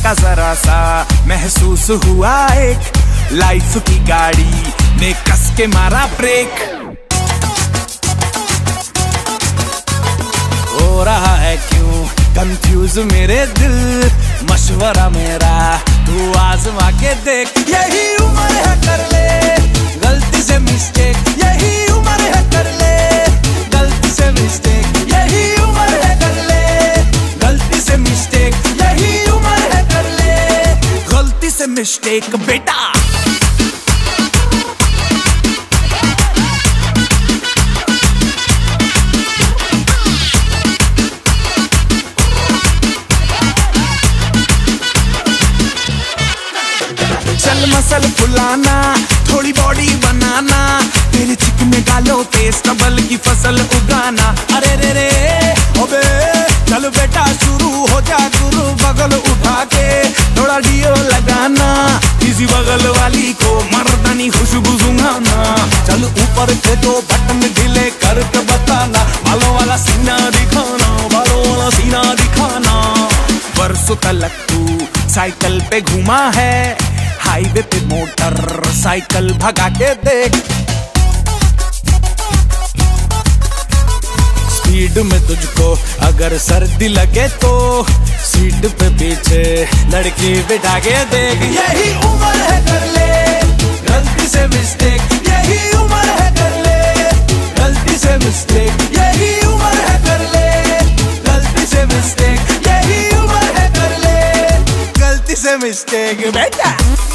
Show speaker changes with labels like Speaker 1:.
Speaker 1: का जरा सा महसूस हुआ एक लाइफ की गाड़ी ने कस के मारा ब्रेक। हो रहा है क्यों कंफ्यूज मेरे दिल, मशवरा मेरा तू आजमा के देख। यही उम्र है कर ले गलती से मिस्टेक, यही उम्र है कर ले गलती से मिस्टेक, यही उम्र है कर ले गलती से मिस्टेक, यही उम्र है कर ले गलती से मिस्टेक बेटा। चल मसल फुलाना, थोड़ी बॉडी बनाना, तेरे चिकने गालों पे स्टबल की फसल उगाना। अरे रे रे ओबे चल बेटा शुरू हो जा गुरु, बगल उठा के थोड़ा डियो लगाना, इसी बगल वाली को मर्दानी खुशबू सुंघाना। चल ऊपर के दो बटन ढीले करके बताना, बालों वाला सीना दिखाना, बालों वाला सीना दिखाना। बरसों तक तू साइकिल पे घूमा है, हाईवे पे मोटर साइकिल भगा के देख। स्पीड में तुझको अगर सर्दी लगे तो सीट पे पीछे लड़की बिठा के देख। यही उम्र है कर ले गलती से मिस्टेक, यही उम्र है कर ले गलती से मिस्टेक, यही उम्र है कर ले गलती से मिस्टेक, यही उम्र है कर ले गलती से मिस्टेक बेटा।